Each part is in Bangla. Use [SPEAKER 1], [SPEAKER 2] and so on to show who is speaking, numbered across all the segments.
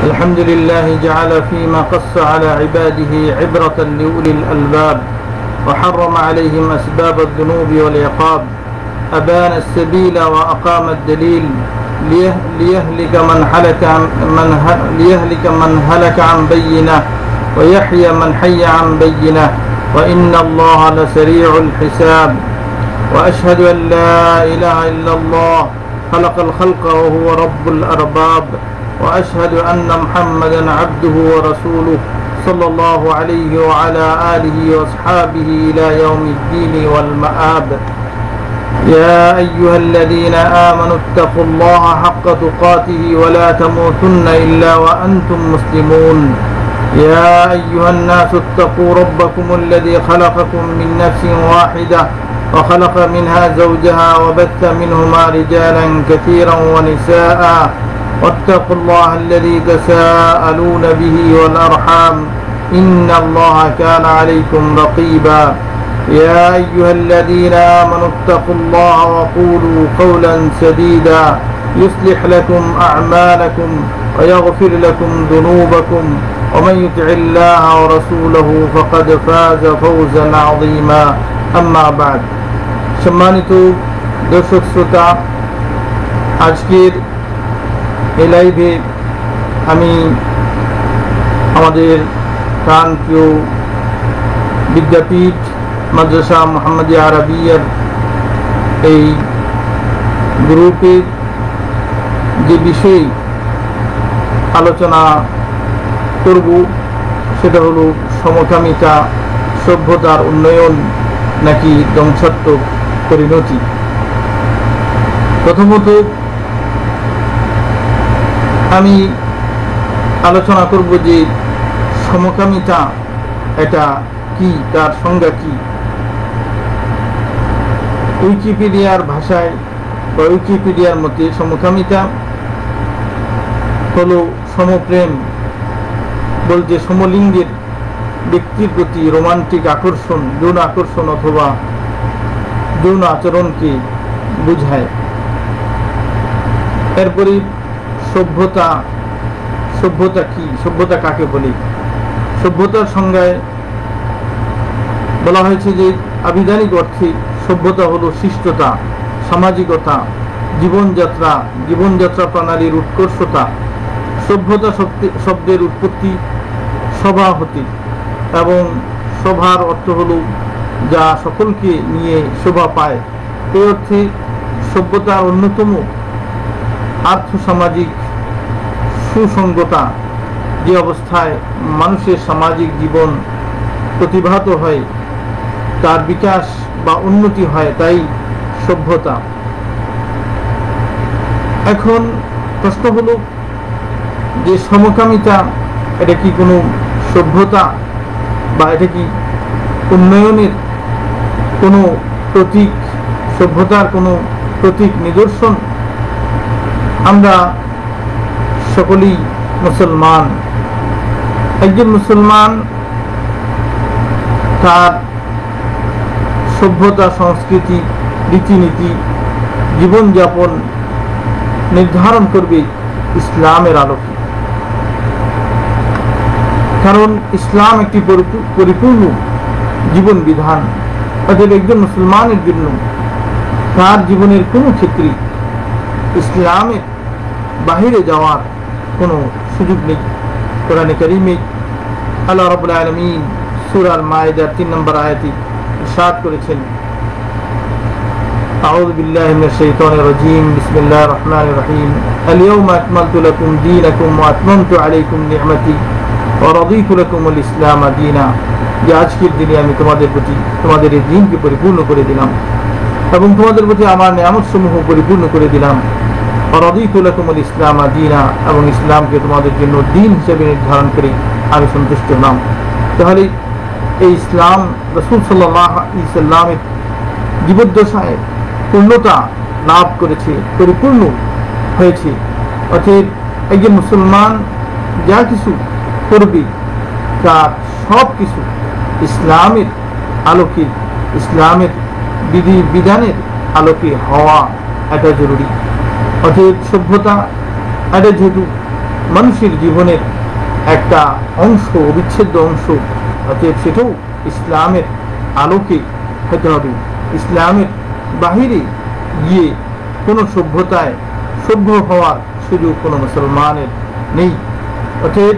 [SPEAKER 1] الحمد لله جعل فيما قص على عباده عبرة لأولي الألباب وحرم عليهم أسباب الذنوب والعقاب أبان السبيل وأقام الدليل ليهلك من هلك عن بينه ويحيى من حي عن بينه وإن الله لسريع الحساب وأشهد أن لا إله إلا الله خلق الخلق وهو رب الأرباب وأشهد أن محمدا عبده ورسوله صلى الله عليه وعلى آله وأصحابه إلى يوم الدين والمآب يا أيها الذين آمنوا اتقوا الله حق تقاته ولا تموتن إلا وأنتم مسلمون يا أيها الناس اتقوا ربكم الذي خلقكم من نفس واحدة وخلق منها زوجها وبث منهما رجالا كثيرا ونساء واتقوا الله الذي تساءلون به والأرحام إن الله كان عليكم رقيبا يا أيها الذين آمنوا اتقوا الله وقولوا قولا سديدا يصلح لكم أعمالكم ويغفر لكم ذنوبكم ومن يطع الله ورسوله فقد فاز فوزا عظيما أما بعد সম্মানিত দর্শক শ্রোতা, আজকের এই লাইভে আমি আমাদের প্রাণপ্রিয় বিদ্যাপীঠ মাদ্রাসা মুহাম্মাদিয়া আরাবিয়ার এই গ্রুপের যে বিষয়ে আলোচনা করব সেটা হলো সমকামিতা সভ্যতার উন্নয়ন নাকি ধ্বংসাত্মক পরিণতি। প্রথমত আমি আলোচনা করব যে সমকামিতা এটা কি, তার সংজ্ঞা কি। উইকিপিডিয়ার ভাষায় বা উইকিপিডিয়ার মতে সমকামিতা হলো সমপ্রেম বলতে সমলিঙ্গের ব্যক্তির প্রতি রোমান্টিক আকর্ষণ, যৌন আকর্ষণ অথবা যৌন আচরণকে বোঝায়। এরপরে সভ্যতা, সভ্যতা কি, সভ্যতা কাকে বলে? সভ্যতার সংজ্ঞায় বলা হয়েছে যে আবিধানিক অর্থে সভ্যতা হলো শিষ্টতা, সামাজিকতা, জীবনযাত্রা প্রণালীর উৎকর্ষতা। সভ্যতা শব্দের উৎপত্তি সভা হতে, এবং সভার অর্থ হলো যা সকলকে নিয়ে শোভা পায়। এই অর্থে সভ্যতার অন্যতম আর্থসামাজিক সুসংগতা, যে অবস্থায় মানুষের সামাজিক জীবন প্রতিভাত হয়, তার বিকাশ বা উন্নতি হয়, তাই সভ্যতা। এখন প্রশ্ন হলো যে সমকামিতা এটা কি কোনো সভ্যতা বা এটা কি উন্নয়নের কোনো প্রতীক, সভ্যতার কোনো প্রতীক, নিদর্শন? আমরা সকলেই মুসলমান। একজন মুসলমান তার সভ্যতা, সংস্কৃতি, রীতিনীতি, জীবনযাপন নির্ধারণ করবে ইসলামের আলোকে। কারণ ইসলাম একটি পরিপূর্ণ জীবন বিধান। অতএব একজন মুসলমানের জন্য তার জীবনের কোনো ক্ষেত্রে ইসলামের বাহিরে যাওয়ার কোনো সুযোগ নেই। কোরআনে কারীমে আল্লাহ রাব্বুল আলামিন সূরা আল-মাইদার 3 নম্বর আয়াতে ইরশাদ করেছেন, আউযু বিল্লাহি মিনাশ শাইতানির রাজীম, বিসমিল্লাহির রহমানির রহিম, আল-ইয়াওমা আকমালতু লাকুম দীনাকুম ওয়া আতমামতু আলাইকুম নি'মাতি ওয়া রাদিতু লাকুমুল ইসলাম দীনা। যে আজকের দিনে আমি তোমাদের প্রতি তোমাদের এই দিনকে পরিপূর্ণ করে দিলাম এবং তোমাদের প্রতি আমার নিয়ামত সমূহ পরিপূর্ণ করে দিলাম। ওয়া রাদিতু লাকুমুল ইসলাম দীনা, এবং ইসলামকে তোমাদের জন্য দিন হিসেবে নির্ধারণ করে আমি সন্তুষ্ট হলাম। তাহলে এই ইসলাম রাসূল সাল্লাল্লাহু আলাইহি সাল্লামের জীবদ্দশায় পূর্ণতা লাভ করেছে, পরিপূর্ণ হয়েছে। অতএব একজন মুসলমান যা কিছু করবে তার সব কিছু ইসলামের আলোকে, ইসলামের বিধি বিধানের আলোকে হওয়া এটা জরুরি। অতএব সভ্যতা এটা যেহেতু মানুষের জীবনের একটা অংশ, অবিচ্ছেদ্য অংশ। অতএব সেটাও ইসলামের আলোকে হতে হবে। ইসলামের বাহিরে গিয়ে কোনো সভ্যতায় সভ্য হওয়ার সুযোগ কোনো মুসলমানের নেই। অতএব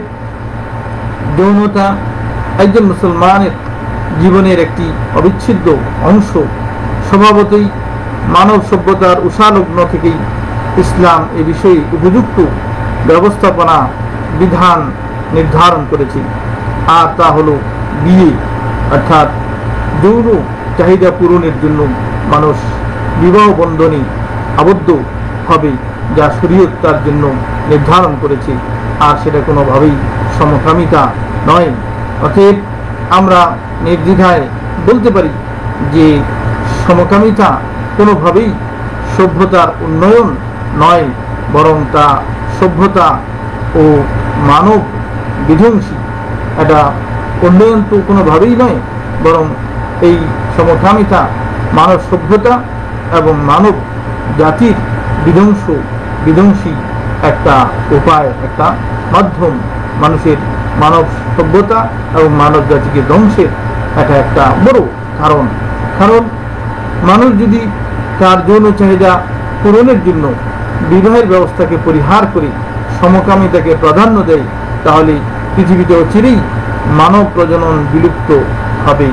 [SPEAKER 1] যৌনতা একজন মুসলমানের জীবনের একটি অবিচ্ছেদ্য অংশ। স্বভাবতই মানব সভ্যতার উষালগ্ন থেকেই ইসলাম এ বিষয়ে উপযুক্ত ব্যবস্থাপনা বিধান নির্ধারণ করেছে, আর তা হলো বিয়ে, অর্থাৎ যৌন চাহিদা পূরণের জন্য মানুষ বিবাহ বন্ধনে আবদ্ধ হবে, যা শরীয়ত তার জন্য নির্ধারণ করেছে, আর সেটা কোনোভাবেই সমকামিতা নয়। অতএব আমরা নির্দ্বিধায় বলতে পারি যে সমকামিতা কোনোভাবেই সভ্যতার উন্নয়ন নয়, বরং তা সভ্যতা ও মানব বিধ্বংসী। এটা উন্নয়ন তো কোনোভাবেই নয়, বরং এই সমকামিতা মানব সভ্যতা এবং মানব জাতির বিধ্বংসী একটা উপায়, একটা মাধ্যম। মানুষের মানব সভ্যতা এবং মানব জাতিকে ধ্বংসের এটা একটা বড় কারণ মানুষ যদি তার যৌন চাহিদা পূরণের জন্য বিবাহের ব্যবস্থাকে পরিহার করে সমকামিতাকে প্রাধান্য দেয়, তাহলে পৃথিবীতে অচিরেই মানব প্রজনন বিলুপ্ত হবে।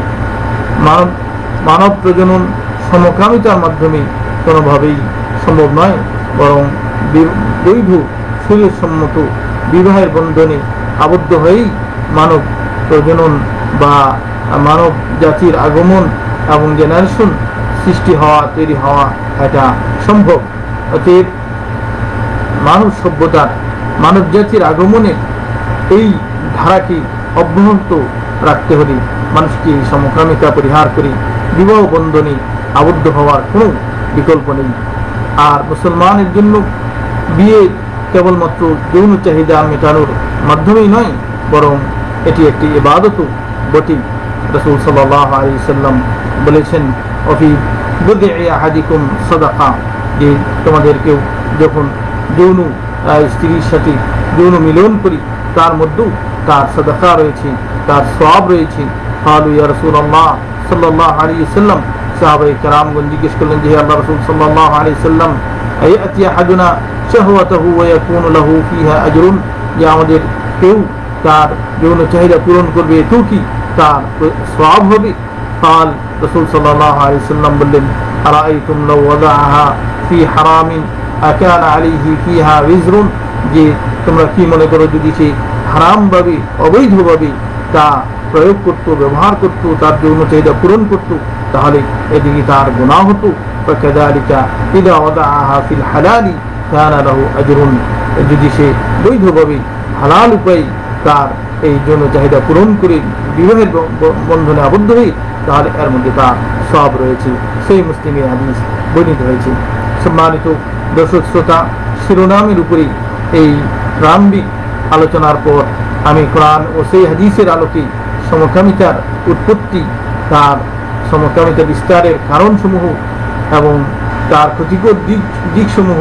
[SPEAKER 1] মানব প্রজনন সমকামিতার মাধ্যমে কোনোভাবেই সম্ভব নয়, বরং বৈধ শরীরসম্মত বিবাহের বন্ধনে আবদ্ধ হয়েই মানব প্রজনন বা মানব জাতির আগমন এবং জেনারেশন সৃষ্টি হওয়া, তৈরি হওয়া এটা সম্ভব। অতএব মানব সভ্যতার, মানব জাতির আগমনে এই ধারাকে অব্যাহত রাখতে হলে মানুষকে সমকামিতা পরিহার করে বিবাহ বন্ধনে আবদ্ধ হওয়ার কোনো বিকল্প নেই। আর মুসলমানের জন্য বিয়ে কেবলমাত্র যৌন চাহিদা মেটানোর মাধ্যমেই নয়, বরং এটি একটি ইবাদতও বটে। রাসূল সাল্লাল্লাহু আলাইহি ওয়াসাল্লাম বলেছেন, অফি বুদ'i আহাদিকুম সাদাকা, যে তোমাদের কেউ যখন যৌন স্ত্রীর সাথে যৌন মিলন করি তার মধ্যেও তার সাদাকা রয়েছে, তার সওয়াব রয়েছে। ক্বালু ইয়া রাসূলুল্লাহ সাল্লাল্লাহু আলাইহি ওয়াসাল্লাম, সাহাবায়ে কেরামগণ জিজ্ঞেস করলেন যে হে আল্লাহর রাসূল সাল্লাল্লাহু আলাইহি ওয়াসাল্লাম, আয়াতি আহাদুনা শাহওয়াতাহু ওয়া ইয়াকুনু লাহু ফিহা আজরুন, যে আমাদের কেউ তার যৌন চাহিদা পূরণ করবে তো কি তার সওয়াব হবে? قال রাসূল সাল্লাল্লাহু আলাইহি ওয়াসাল্লাম বললেন, আরাআইতুম লাউ ওয়াদাআহা ফি হারামিন আকানা আলাইহি ফিহা ওয়িজরুন, যে তোমরা কি মনে করো যদি সে হারামভাবে অবৈধভাবে তা প্রয়োগ করত, ব্যবহার করত, তার যৌন চাহিদা পূরণ করত, তাহলে এদিকে তার গুনাহ হতো। ফাকাযালিকা ইযা ওয়াদাআহা ফিল হালালি কানা লাহু আজরুন, যদি সে বৈধভাবে হালাল উপায়ে তার এই যৌন চাহিদা পূরণ করে বিবাহের বন্ধনে আবদ্ধ হয়ে, তাহলে এর মধ্যে তার সওয়াব রয়েছে। সেই মুসলিমে হাদিস বর্ণিত হয়েছে। সম্মানিত দর্শক শ্রোতা, শিরোনামের উপরে এই প্রারম্ভিক আলোচনার পর আমি কোরআন ও সেই হাদিসের আলোকে সমকামিতার উৎপত্তি, তার সমকামিতা বিস্তারের কারণসমূহ এবং তার ক্ষতিকর দিকসমূহ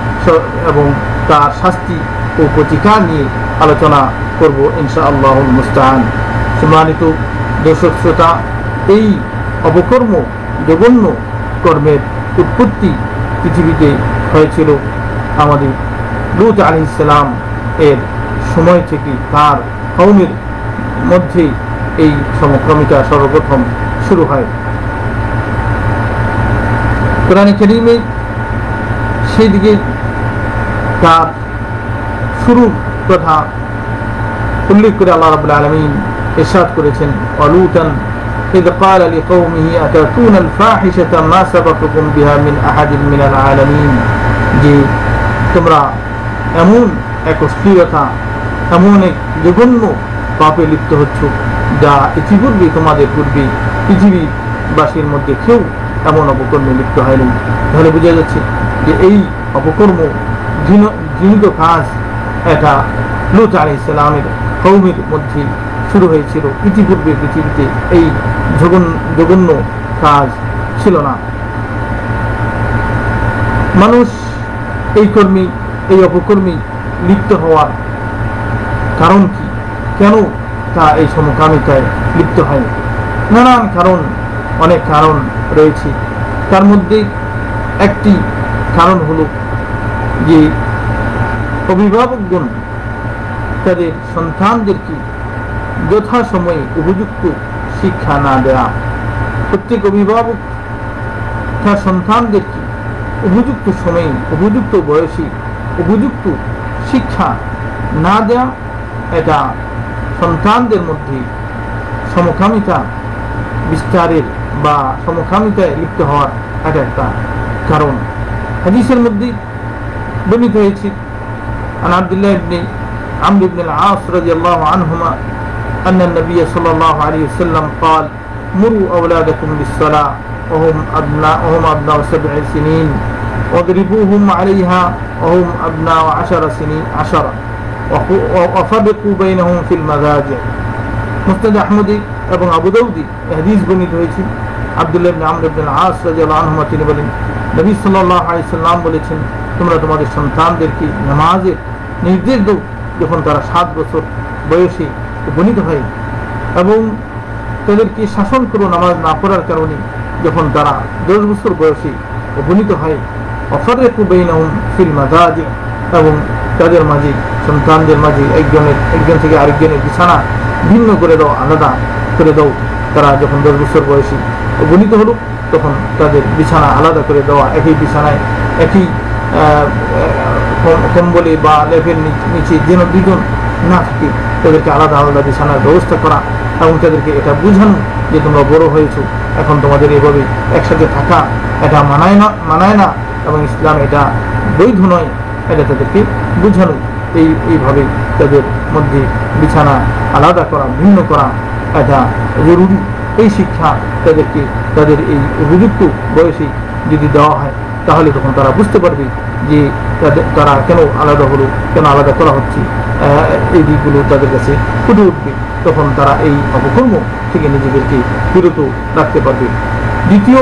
[SPEAKER 1] এবং তার শাস্তি ও প্রতিকার নিয়ে আলোচনা করব ইনশাআল্লাহুল মুস্তাআন। সম্মানিত দর্শক শ্রোতা, এই অপকর্ম, জঘন্য কর্মের উৎপত্তি পৃথিবীতে হয়েছিল আমাদের লূত আলাইহিস সালাম এর সময় থেকে। তার কওমের মধ্যে এই সমকামিতা সর্বপ্রথম শুরু হয়। কোরআনে কারীমে সেই দিকে তার শুরুর কথা উল্লেখ করে আল্লাহ রাব্বুল আলামিন ইরশাদ করেছেন, ওয়ালুতান إذ قال لقومه أتأتون الفاحشة ما سبقكم بها من أحد من العالمين, যে তোমরা এমন এক অশ্লীলতা, এমন এক জঘন্য পাপে লিপ্ত হচ্ছ যা ইতিপূর্বে তোমাদের পূর্বে পৃথিবীবাসীর মধ্যে কেউ এমন অপকর্মে লিপ্ত হয়নি। তাহলে বোঝা যাচ্ছে যে এই অপকর্ম, ঘৃণিত কাজ, এটা লূত আলাইহিস সালামের কওমের মধ্যে শুরু হয়েছিল। ইতিপূর্বে পৃথিবীতে এই জঘন্য কাজ ছিল না। মানুষ এই অপকর্মী লিপ্ত হওয়ার কারণ কি, কেন তা এই সমকামিতায় লিপ্ত হয়? নানান কারণ, অনেক কারণ রয়েছে। তার মধ্যে একটি কারণ হলো যে অভিভাবকগণ তাদের সন্তানদেরকে যথাসময়ে উপযুক্ত শিক্ষা না দেয়া। প্রত্যেক অভিভাবক তার সন্তানদেরকে উপযুক্ত সময়ে, উপযুক্ত বয়সে উপযুক্ত শিক্ষা না দেয়া, এটা সন্তানদের মধ্যে সমকামিতা বিস্তারের বা সমকামিতায় লিপ্ত হওয়ার এটা একটা কারণ। হাদিসের মধ্যে বর্ণিত হয়েছে عن عبد الله بن عمرو بن العاص رضي الله عنهما أن النبي صلى الله عليه وسلم قال مروا أولادكم بالصلاة وهم أبناء 7 سنين واضربوهم عليها وهم أبناء 10 سنين وفرقوا بينهم في المضاجع। মুসনাদ আহমদে এবং আবু দাউদে হাদিস বর্ণিত হয়েছে। আব্দুল্লাহ ইবনে আমর ইবনে আল-আস রাদিয়াল্লাহু আনহু তিনি বলেন, নবী সাল্লাল্লাহু আলাইহি সাল্লাম বলেছেন, তোমরা তোমাদের সন্তানদেরকে নামাজের নির্দেশ দাও যখন তারা 7 বছর বয়সে উপনীত হয়, এবং তাদেরকে শাসন করো নামাজ না পড়ার কারণে যখন তারা 10 বছর বয়সে উপনীত হয়। ওয়াফাররিকু বাইনাহুম ফিল মাদাজি, এবং তাদের মাঝে, সন্তানদের মাঝে একজন থেকে আরেকজনের বিছানা ভিন্ন করে দাও, আলাদা করে দাও। তারা যখন 10 বছর বয়সে উপনীত হলো তখন তাদের বিছানা আলাদা করে দেওয়া, একই বিছানায় একই কম্বলে বা লেপের নিচে যেন দুজন না থাকে, তাদেরকে আলাদা আলাদা বিছানার ব্যবস্থা করা, এবং তাদেরকে এটা বুঝানো যে তোমরা বড় হয়েছো, এখন তোমাদের এভাবে একসাথে থাকা এটা মানায় না এবং ইসলাম এটা বৈধ নয়, এটা তাদেরকে বুঝানো। এইভাবে তাদের মধ্যে বিছানা আলাদা করা, ভিন্ন করা এটা জরুরি। এই শিক্ষা তাদেরকে তাদের এই উপযুক্ত বয়সে যদি দেওয়া হয় তাহলে তখন তারা বুঝতে পারবে যে তারা কেন আলাদা হলো, কেন আলাদা করা হচ্ছে, এই দিকগুলো তাদের কাছে ফুটে উঠবে। তখন তারা এই অপকর্ম থেকে নিজেদেরকে বিরত রাখতে পারবে। দ্বিতীয়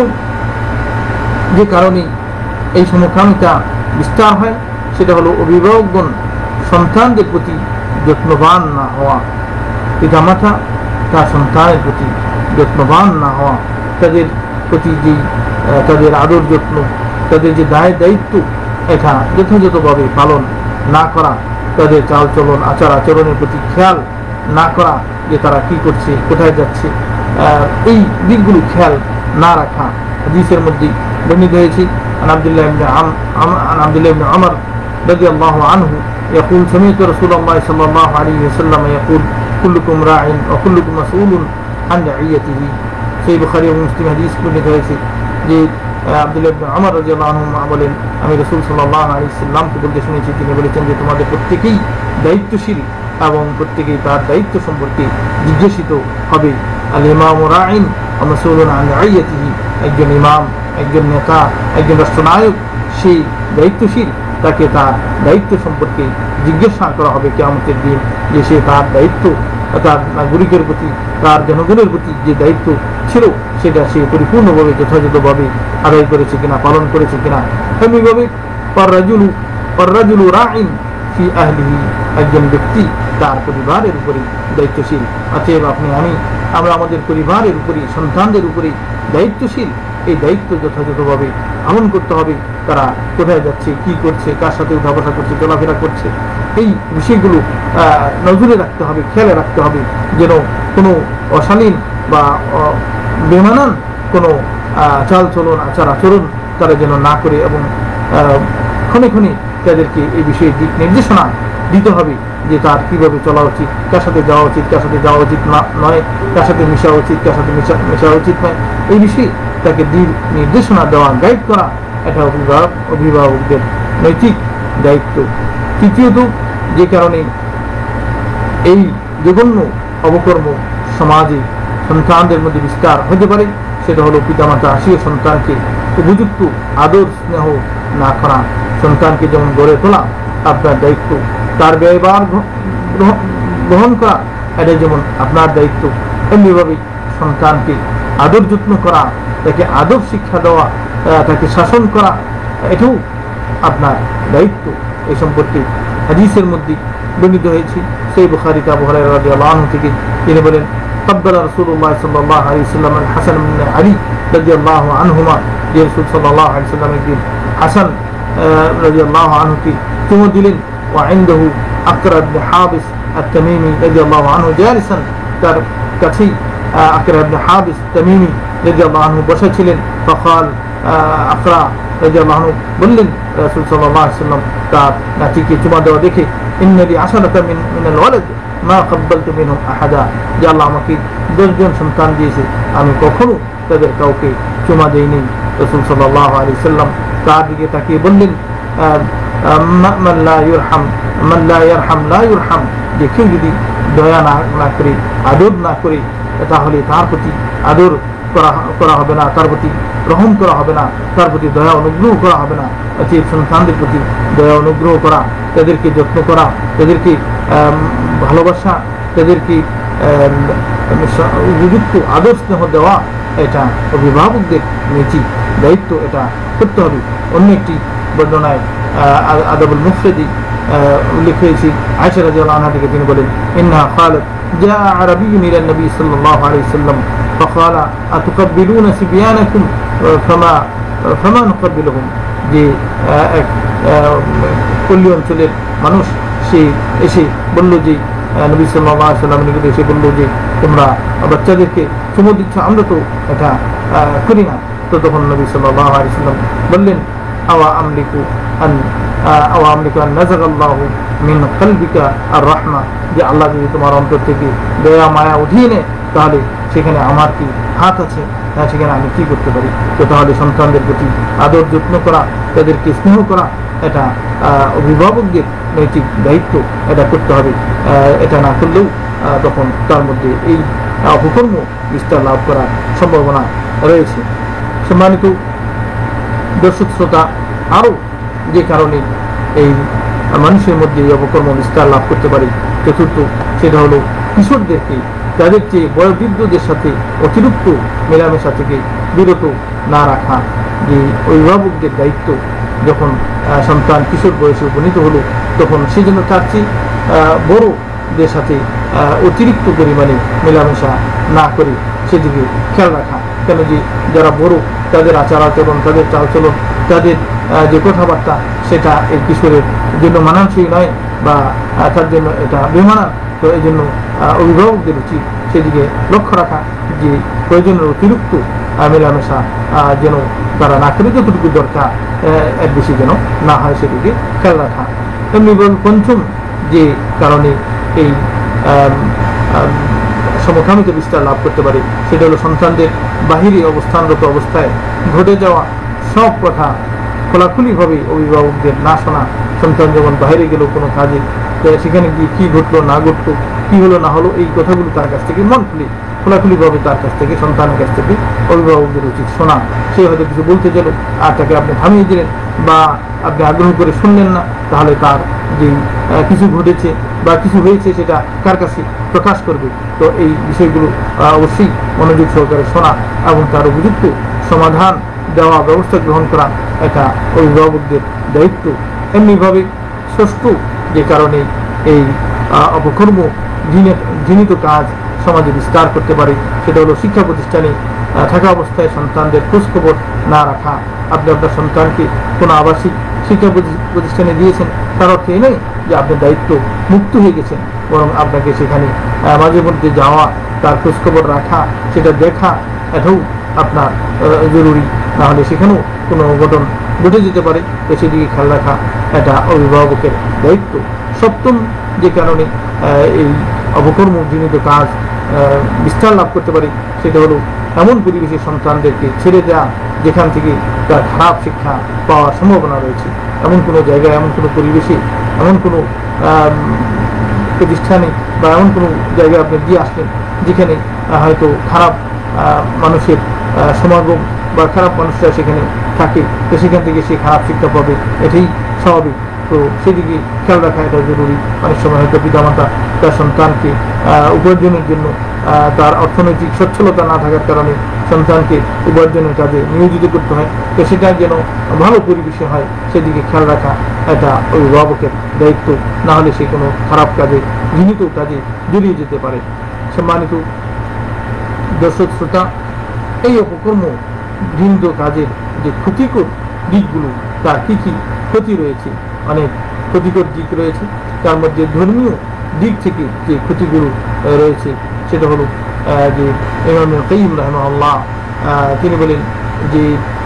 [SPEAKER 1] যে কারণে এই সমকামিতা বিস্তার হয় সেটা হলো অভিভাবকগণ সন্তানদের প্রতি যত্নবান না হওয়া। পিতামাতা তার সন্তানের প্রতি যত্নবান না হওয়া, তাদের প্রতি যে তাদের আদর যত্ন, তাদের যে দায়িত্ব এটা যথাযথভাবে পালন না করা, তাদের চালচলন আচার আচরণের প্রতি খেয়াল না করা, যে তারা কি করছে, কোথায় যাচ্ছে, এই দিকগুলো খেয়াল না রাখা। হাদিসের মধ্যে বর্ণিত হয়েছে عن عبد الله بن عمر رضي الله عنه يقول سمعت رسول الله صلى الله عليه وسلم يقول كلكم راع وكلكم مسؤول عن رعيته। সেই বুখারী এবং মুসলিম হাদিস বর্ণিত হয়েছে যে আব্দুল্লাহ ইবনে উমর রাদিয়াল্লাহু আনহু বলেন, আমি রাসূল সাল্লাল্লাহু আলাইহি ওয়াসাল্লামকে বলতে শুনেছি, তিনি বলেছেন যে তোমাদের প্রত্যেকেই দায়িত্বশীল এবং প্রত্যেকেই তার দায়িত্ব সম্পর্কে জিজ্ঞাসিত হবে। আল ইমামু রাইন ওয়া মাসউলুন আন রাইয়াতিহি, একজন ইমাম, একজন নেতা, একজন রাষ্ট্রনায়ক, সেই দায়িত্বশীল, তাকে তার দায়িত্ব সম্পর্কে জিজ্ঞাসা করা হবে কিয়ামতের দিন, যে সে তার দায়িত্ব, তার নাগরিকের প্রতি, তার জনগণের প্রতি যে দায়িত্ব ছিল সেটা সে পরিপূর্ণভাবে যথাযথভাবে আদায় করেছে কিনা, পালন করেছে কিনা। এমনিভাবে পাররাজুলু রাইন ফি আহলিহি, একজন ব্যক্তি তার পরিবারের উপরে দায়িত্বশীল। অতএব আমরা আমাদের পরিবারের উপরে, সন্তানদের উপরে দায়িত্বশীল। এই দায়িত্ব যথাযথভাবে পালন করতে হবে। তারা কোথায় যাচ্ছে, কি করছে, কার সাথে উঠা বসা করছে, চলাফেরা করছে, এই বিষয়গুলো নজরে রাখতে হবে, খেয়ালে রাখতে হবে, যেন কোনো অশালীন বা বেমানান কোনো চালচলন আচার আচরণ তারা যেন না করে, এবং ক্ষণে ক্ষণে তাদেরকে এই বিষয়ে দিক নির্দেশনা দিতে হবে যে তার কিভাবে চলা উচিত, কার সাথে যাওয়া উচিত, কার সাথে যাওয়া উচিত নয়, কার সাথে মিশা উচিত, কার সাথে মেশা উচিত নয়, এই বিষয়ে তাকে দিক নির্দেশনা দেওয়া, গাইড করা, এটা অভিভাবকদের নৈতিক দায়িত্ব। তৃতীয়ত যে কারণে এই জঘন্য অবকর্ম সমাজে সন্তানদের মধ্যে বিস্তার হতে পারে সেটা হলো পিতামাতা আসিও সন্তানকে উপযুক্ত আদর স্নেহ না করা। সন্তানকে যেমন গড়ে তোলা আপনার দায়িত্ব, তার ব্যয়ভার গ্রহণ করা এটা যেমন আপনার দায়িত্ব, এমনিভাবে সন্তানকে আদর যত্ন করা, তাকে আদব শিক্ষা দেওয়া, তাকে শাসন করা, এটাও আপনার দায়িত্ব। এই সম্পর্কে হাদিসের মধ্যে বর্ণিত হয়েছে সহিহ বুখারীতে আবু হুরায়রা রাদিয়াল্লাহু আনহু থেকে, তিনি বলেন ক্বাব্বালা রাসূলুল্লাহ সাল্লাল্লাহু আলাইহি ওয়াসাল্লাম আল হাসান ইবনে আলী রাদিয়াল্লাহু আনহুমা, যে রাসূল সাল্লাল্লাহু আলাইহি ওয়াসাল্লাম একদিন হাসান রাদিয়াল্লাহু আনহুকে চুমু দিলেন। ওয়া ইনদাহু আকরা ইবনে হাবিস আত-তামিমি রাদিয়াল্লাহু আনহু জালিসান, তার কাছেই আকরা ইবনে হাবিস তামিমি রাদিয়াল্লাহু আনহু বসা ছিলেন। ফাকাল আকরা রাদিয়াল্লাহু আনহু বললেন রাসূল সাল্লাল্লাহু আলাইহি ওয়াসাল্লাম তার নাতিকে চুমা দেওয়া দেখে, ইন্নালি আশারাতা মিনাল ওয়ালাদ মা ক্বাব্বালতু মিনহুম আহাদা, যে আল্লাহ আমাকে 10 জন সন্তান দিয়েছে, আমি কখনো তাদের কাউকে চুমা দেইনি। রাসূল সাল্লাল্লাহু আলাইহি ওয়াসাল্লাম তার দিকে তাকিয়ে বললেন মান লা ইয়ারহাম লা ইউরহাম, যে কেউ যদি দয়া না করে, আদর না করে, তাহলে তার প্রতি আদর করা হবে না, তার প্রতি রহম করা হবে না, তার প্রতি দয়া অনুগ্রহ করা হবে না। অতএব সন্তানদের প্রতি দয়া অনুগ্রহ করা, তাদেরকে যত্ন করা, তাদেরকে ভালোবাসা, তাদেরকে উপযুক্ত আদর স্নেহ দেওয়া, এটা অভিভাবকদের নৈতিক দায়িত্ব, এটা করতে হবে। অন্য একটি বর্ণনায় আদাবুল মুফরিদি উল্লেখ হয়েছে আয়েশা রাদিয়াল্লাহু আনহা থেকে, তিনি বলেন ইন্নাহা ক্বালাত জাআ আরাবিয়্যুন ইলা নবী সাল্লাল্লাহু আলাইহি ওয়াসাল্লাম ফাকালা আতুকাব্বিলুনা সিবয়ানাকুম ফামা নুকাব্বিলুহুম, যে এক পল্লী অঞ্চলের মানুষ সে এসে বলল যে নবী সাল্লাল্লাহু আলাইহি ওয়াসাল্লামের নিকটে এসে বলল যে তোমরা বাচ্চাদেরকে চুমু দিচ্ছ, আমরা তো এটা করি না। তো তখন নবী সাল্লাল্লাহু আলাইহি ওয়াসাল্লাম বললেন আওয়া আমলিকু আন নাযাগাল্লাহু মিন কলবিকা আর রাহমা, যে আল্লাহ যদি তোমার অন্তর থেকে দয়া মায়া উঠিয়ে নেয়, তাহলে সেখানে আমার কি হাত আছে, সেখানে আমি কি করতে পারি। তো তাহলে সন্তানদের প্রতি আদর যত্ন করা, তাদেরকে স্নেহ করা, এটা অভিভাবকদের নৈতিক দায়িত্ব, এটা করতে হবে। এটা না করলেও তখন তার মধ্যে এই অপকর্ম বিস্তার লাভ করার সম্ভাবনা রয়েছে। সম্মানিত দর্শক শ্রোতা, আরও যে কারণে এই মানুষের মধ্যে এই অপকর্ম বিস্তার লাভ করতে পারে, চতুর্থ, সেটা হলো কিশোরদেরকে তাদের চেয়ে বয়োবৃদ্ধদের সাথে অতিরিক্ত মেলামেশা থেকে বিরত না রাখা। যে অভিভাবকদের দায়িত্ব, যখন সন্তান কিশোর বয়সে উপনীত হলো, তখন সে যেন তার চেয়ে বড়দের সাথে অতিরিক্ত পরিমাণে মেলামেশা না করে সেদিকে খেয়াল রাখা। কেন যে যারা বড়, তাদের আচার আচরণ, তাদের চালচলন, তাদের যে কথাবার্তা, সেটা এই কিশোরের জন্য মানানসই নয়, বা তার জন্য এটা বেমানান। তো এই জন্য অভিভাবকদের উচিত সেদিকে লক্ষ্য রাখা, যে প্রয়োজনের অতিরিক্ত মেলামেশা যেন তারা না করে, যতটুকু দরকার এর বেশি যেন না হয় সেদিকে খেয়াল রাখা। তেমনি পঞ্চম যে কারণে এই সমকামিতা বিস্তার লাভ করতে পারে, সেটা হলো সন্তানদের বাহিরে অবস্থানরত অবস্থায় ঘটে যাওয়া সব কথা খোলাখুলিভাবে অভিভাবকদের না শোনা। সন্তান যখন বাইরে গেল কোনো কাজে, সেখানে গিয়ে কী ঘটলো না ঘটলো, কী হলো না হলো, এই কথাগুলো তার কাছ থেকে মন খুলে খোলাখুলিভাবে তার কাছ থেকে, সন্তানের কাছ থেকে অভিভাবকদের উচিত শোনা। সে হয়তো কিছু বলতে গেল আর তাকে আপনি থামিয়ে দিলেন বা আপনি আগ্রহ করে শুনলেন না, তাহলে তার যে কিছু ঘটেছে বা কিছু হয়েছে সেটা কার কাছে প্রকাশ করবে। তো এই বিষয়গুলো অবশ্যই মনোযোগ সহকারে শোনা এবং তার উপযুক্ত সমাধান দেওয়া, ব্যবস্থা গ্রহণ করা, এটা অভিভাবকদের দায়িত্ব। এমনিভাবে ষষ্ঠ যে কারণে এই অপকর্ম ঘৃণিত কাজ সমাজে বিস্তার করতে পারে, সেটা হলো শিক্ষা প্রতিষ্ঠানে থাকা অবস্থায় সন্তানদের খোঁজখবর না রাখা। আপনি আপনার সন্তানকে কোনো আবাসিক শিক্ষা প্রতিষ্ঠানে দিয়েছেন, তার অর্থ এই নয় যে আপনার দায়িত্ব মুক্ত হয়ে গেছেন, বরং আপনাকে সেখানে মাঝে মধ্যে যাওয়া, তার খোঁজখবর রাখা, সেটা দেখা, এটাও আপনার জরুরি। না হলে সেখানেও কোনো অঘটন ঘটে যেতে পারে, তো সেদিকে খেয়াল রাখা এটা অভিভাবকের দায়িত্ব। সপ্তম যে কারণে এই অপকর্মজনিত কাজ বিস্তার লাভ করতে পারে, সেটা হলো এমন পরিবেশে সন্তানদেরকে ছেড়ে দেওয়া যেখান থেকে তার খারাপ শিক্ষা পাওয়ার সম্ভাবনা রয়েছে। এমন কোনো জায়গায়, এমন কোনো পরিবেশে, এমন কোনো প্রতিষ্ঠানে বা এমন কোনো জায়গায় আপনি দিয়ে আসলেন যেখানে হয়তো খারাপ মানুষের সমাগম বা খারাপ মানুষরা সেখানে থাকে, তো সেখান থেকে সে খারাপ শিক্ষা পাবে, এটাই স্বাভাবিক। তো সেদিকে খেয়াল রাখা এটা জরুরি। অনেক সময় হয়তো পিতামাতা তার সন্তানকে উপার্জনের জন্য, তার অর্থনৈতিক সচ্ছলতা না থাকার কারণে সন্তানকে উপার্জনের কাজে নিয়োজিত করতে হয়, তো সেটা যেন ভালো পরিবেশে হয় সেদিকে খেয়াল রাখা এটা অভিভাবকের দায়িত্ব, না হলে সে কোনো খারাপ কাজে ঘৃণিত কাজে জড়িয়ে যেতে পারে। সম্মানিত দর্শক শ্রোতা, এই অপকর্ম ঘৃণিত কাজের যে ক্ষতিকর দিকগুলো, তার কি কি ক্ষতি রয়েছে, অনেক ক্ষতিকর দিক রয়েছে। তার মধ্যে ধর্মীয় দিক থেকে যে ক্ষতিগুলো রয়েছে সেটা হলো যে ইমাম কাইয়িম রাহিমাহুল্লাহ তিনি বলেন যে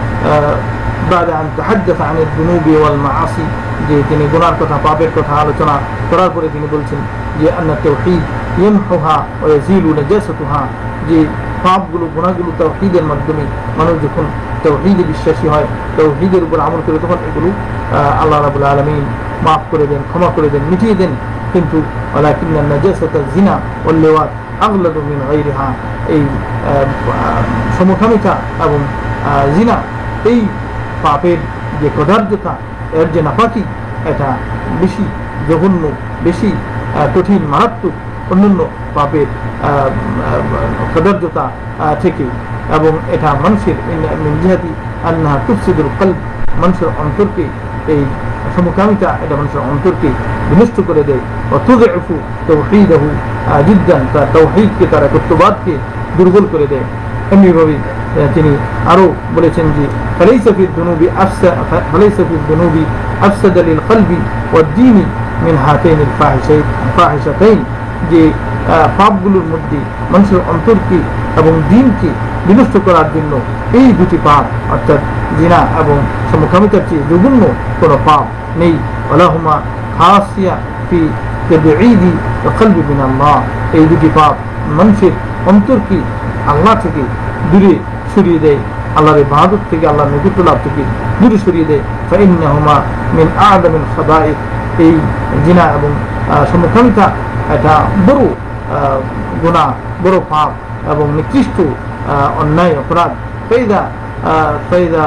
[SPEAKER 1] بعد أن تحدث عن الذنوب والمعاصي, যে তিনি গুনার কথা পাপের কথা আলোচনা করার পরে তিনি বলছেন যে আন্না তাওহীদ ইয়ামহুহা ওয়া ইয়াজিলু নাজাসাতুহা, যে পাপগুলো গুনাহগুলো তাওহীদের মাধ্যমে মানুষ যখন তাওহীদে বিশ্বাসী হয়, তাওহীদের উপর আমল করে, তখন এগুলো আল্লাহ রাব্বুল আলামিন মাফ করে দেন, ক্ষমা করে দেন, মিটিয়ে দেন। কিন্তু ওয়ালাকিন্না নাজাসাতা জিনা ওয়াল লিওয়াত আগলাদু মিন গায়রিহা, এই সমকামিতা এবং জিনা, এই পাপের যে কদার্যতা, এর যে নাপাকি, এটা বেশি জঘন্য, বেশি কঠিন, মারাত্মক অন্যান্য পাপের কদার্যতা থেকে, এবং এটা মানুষের মিন জিহাতি আন্নাহা তুফসিদুল কলব, মানুষের অন্তরকে, এই সমকামিতা এটা মানুষের অন্তরকে বিনষ্ট করে দেয়। ওয়াতুযইফু তাওহীদাহু জিদ্দান, তার তাওহীদকে, তার একত্ববাদকে দুর্বল করে দেয়। এমনিভাবে তিনি আরো বলেছেন যে ফালাইসা ফিদ দুনুবি আফসাদা লিল কলবি ওয়াদ দীনি মিন হাতাইনিল ফাহিশাতাইন, যে পাপগুলোর মধ্যে মানুষের অন্তরকে এবং দ্বীনকে বিনষ্ট করার জন্য এই দুটি পাপ, অর্থাৎ জিনা এবং সমকামিতার চেয়ে জঘন্য কোনো পাপ নেই। ওয়ালাহুমা খাসিয়া ফি তাবঈদি কলবি মিন আল্লাহ, এই দুটি পাপ মানুষের অন্তরকে আল্লাহ থেকে দূরে সরিয়ে দেয়, আল্লাহর ইবাদত থেকে, আল্লাহর নৈকট্য লাভ থেকে দূরে সরিয়ে দেয়। ফাইন্নাহুমা মিন আ'যামিল খাবাইথ, এই জিনা এবং সমকামিতা এটা বড় গুনাহ, বড় পাপ এবং নিকৃষ্ট অন্যায় অপরাধ। ফাইদা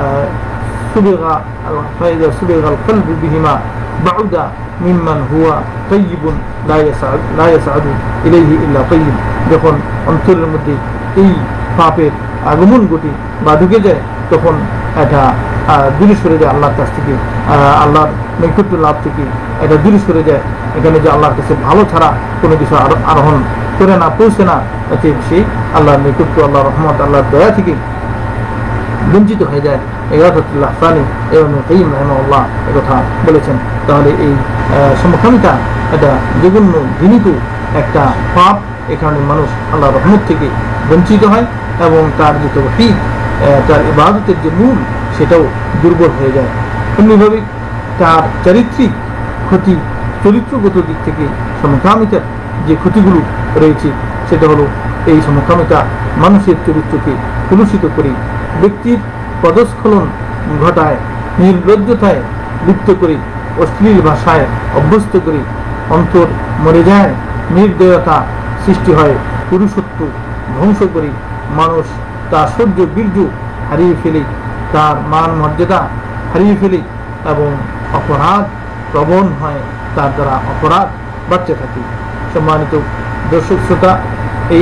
[SPEAKER 1] সুবিগাল কলবু বিহিমা বাউদা মিম্মান হুয়া তাইয়িবুন লা ইয়াসআদু ইলাইহি ইল্লা তাইয়িব, যখন অন্তরের মধ্যে এই পাপের আগমন ঘটে বা ঢুকে যায়, তখন এটা দূরে সরে যায় আল্লাহর কাছ থেকে, আল্লাহর নৈকট্য লাভ থেকে এটা দূরে সরে যায়। এখানে যে আল্লাহর কাছে ভালো ছাড়া কোনো কিছু আরোহণ করে না, পৌঁছে না, এতে সেই আল্লাহর নৈকট্য, আল্লাহর রহমত, আল্লাহর দয়া থেকে বঞ্চিত হয়ে যায়। ইগাসাতুল্লাহ সানি ইবনে কাইয়িম রাহিমাহুল্লাহ কথা বলেছেন। তাহলে এই সমকামিতা এটা জঘন্য ঘৃণিত একটা পাপ, এ কারণে মানুষ আল্লাহর রহমত থেকে বঞ্চিত হয় এবং তার যে তাওহীদ, তার ইবাদতের যে মূল, সেটাও দুর্বল হয়ে যায়। এমনিভাবে তার চারিত্রিক ক্ষতি, চরিত্রগত দিক থেকে সমকামিতার যে ক্ষতিগুলো রয়েছে সেটা হলো এই সমকামিতা মানুষের চরিত্রকে কলুষিত করে, ব্যক্তির পদস্খলন ঘটায়, নির্লজ্জতায় লিপ্ত করে, অশ্লীল ভাষায় অভ্যস্ত করে, অন্তর মরে যায়, নির্দয়তা সৃষ্টি হয়, পুরুষত্ব ধ্বংস করে, মানুষ তার সহ্য বীর্য হারিয়ে ফেলে, তার মান মর্যাদা হারিয়ে ফেলে এবং অপরাধ প্রবণ হয়, তার দ্বারা অপরাধ বাড়তে থাকে। সম্মানিত দর্শক শ্রোতা, এই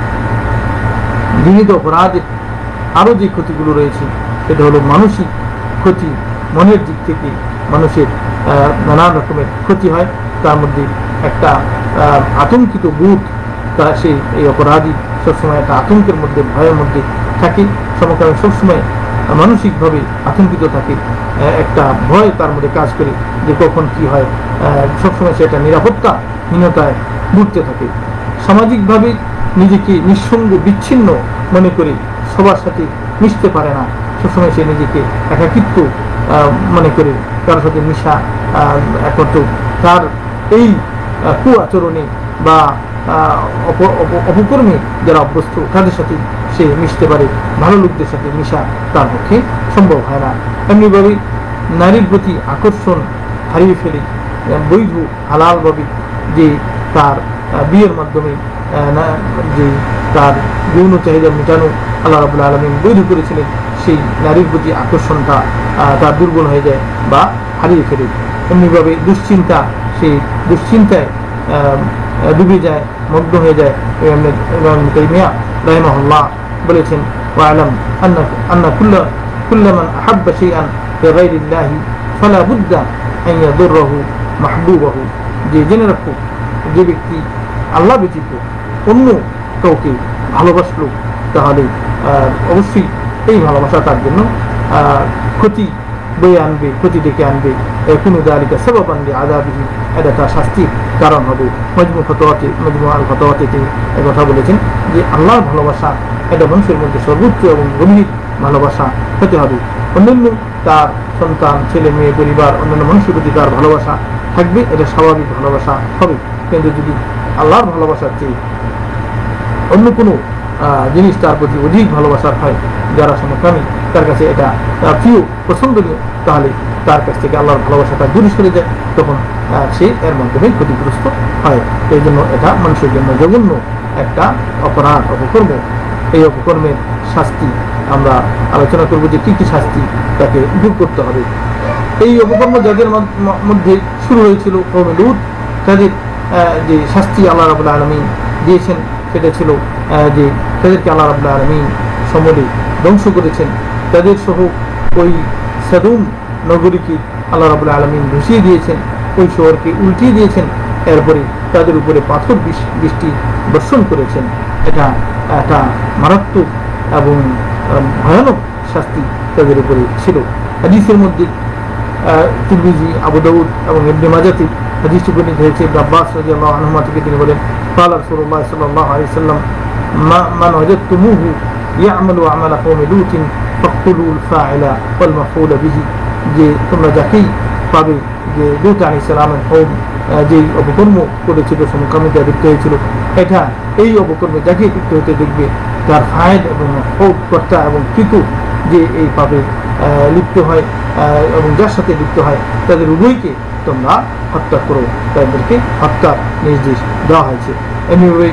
[SPEAKER 1] ঘৃণিত অপরাধের আরও যে ক্ষতিগুলো রয়েছে সেটা হলো মানসিক ক্ষতি, মনের দিক থেকে মানুষের নানান রকমের ক্ষতি হয়। তার মধ্যে একটা আতঙ্কিত বোধ, তা সেই এই অপরাধী সবসময় একটা আতঙ্কের মধ্যে, ভয়ের মধ্যে থাকে, সমকামী সবসময় মানসিকভাবে আতঙ্কিত থাকে, একটা ভয় তার মধ্যে কাজ করে যে কখন কি হয়, সবসময় সেটা নিরাপত্তাহীনতায় ভুগতে থাকে। সামাজিকভাবে নিজেকে নিঃসঙ্গ বিচ্ছিন্ন মনে করে সবার সাথে মিশতে পারে না, সবসময় সে নিজেকে একাকিত্ব মনে করে কারোর সাথে মিশা একত্র, তার এই কুআচরণে বা অপকর্মে যারা অভ্যস্ত তাদের সাথে সে মিশতে পারে, ভালো লোকদের সাথে মিশা তার পক্ষে সম্ভব হয় না। এমনিভাবে নারীর প্রতি আকর্ষণ হারিয়ে ফেলে, বৈধ হালালভাবে যে তার বিয়ের মাধ্যমে যে তার যৌন চাহিদা মেটানো আল্লাহ রাব্বুল আলামিন বৈধ করেছিলেন, সেই নারীর প্রতি আকর্ষণটা তার দুর্বল হয়ে যায় বা হারিয়ে ফেলে। এমনিভাবে দুশ্চিন্তা, সেই দুশ্চিন্তায় ডুবে যায়, মগ্ন হয়ে যায়। ইমাম তাইমিয়া রাহিমাহুল্লাহ বলেছেন ওয়ালাম আন্না কুল্লা মান আহাব্বা শাইআন বিগাইরিল্লাহি ফালা বুদ্দা আন ইয়াদুররাহু মাহবুবাহু, যে জেনে রাখো যে ব্যক্তি আল্লাহ ব্যতীত অন্য কাউকে ভালোবাসলো তাহলে অবশ্যই এই ভালোবাসা তার জন্য ক্ষতি বয়ে আনবে, ক্ষতি ডেকে আনবে। কোনো দালিকা সাবাবান লিআযাবিহি, এটা তার শাস্তির কারণ হবে। মজমু আল ফতোয়াতে তিনি কথা বলেছেন যে আল্লাহর ভালোবাসা এটা মানুষের মধ্যে সর্বোচ্চ এবং গভীর ভালোবাসা হতে হবে। অন্যান্য তার সন্তান, ছেলে মেয়ে, পরিবার, অন্যান্য মানুষের প্রতি তার ভালোবাসা থাকবে, এটা স্বাভাবিক ভালোবাসা হবে। কিন্তু যদি আল্লাহর ভালোবাসার চেয়ে অন্য কোনো জিনিস তার প্রতি অধিক ভালোবাসার হয়, যারা সমকামী, তার কাছে এটা প্রিয়, পছন্দনীয়, তাহলে তার কাছ থেকে আল্লাহর ভালোবাসাটা দূরে সরে যায়, তখন সে এর মাধ্যমে ক্ষতিগ্রস্ত হয়। এই জন্য এটা মানুষের জন্য জঘন্য একটা অপরাধ, অপকর্ম। এই অপকর্মের শাস্তি আমরা আলোচনা করব যে কি কি শাস্তি তাকে দূর করতে হবে। এই অপকর্ম যাদের মধ্যে শুরু হয়েছিল কওমে লূত, তাদের যে শাস্তি আল্লাহ রাব্বুল আলামিন দিয়েছেন সেটা ছিল যে তাদেরকে আল্লাহ রাব্বুল আলামিন সমূলে ধ্বংস করেছেন। তাদের সহ ওই সদুম নগরীকে আল্লাহ রাব্বুল আলামিন ধসিয়ে দিয়েছেন, ওই শহরকে উল্টিয়ে দিয়েছেন, এরপরে তাদের উপরে পাথর বৃষ্টি বর্ষণ করেছেন। এটা একটা মারাত্মক এবং ভয়ানক শাস্তি তাদের উপরে ছিল। হাদিসের মধ্যে তিরমিজি, আবু দাউদ এবং ইবনে মাজাতে হাদিসটি বর্ণিত হয়েছে। ইবনে আব্বাস রাদিয়াল্লাহু আনহুমা থেকে তিনি বলেন, ক্বালা রাসূলুল্লাহ সাল্লাল্লাহু আলাইহি ওয়াসাল্লাম মান ওয়াজাদতুমুহু ইয়া'মালু আমালা কওমি লূতিন ফাকতুলুল ফাইলা ওয়াল মাফউল বিহি, যে তোমরা যাকেই পাবে যে লূত আলাইহিস সালামের কওম যে অপকর্ম করেছিল, সমকামিতা লিপ্ত হয়েছিল, এটা এই অপকর্মে যাকে লিপ্ত হতে দেখবে, তার ফাইল এবং মাফউল কর্তা এবং কৃতু যে এই পাবে লিপ্ত হয় এবং যার সাথে লিপ্ত হয়, তাদের উভয়কে তোমরা হত্যা করো, তাদেরকে হত্যার নির্দেশ দেওয়া হয়েছে। এমনিভাবে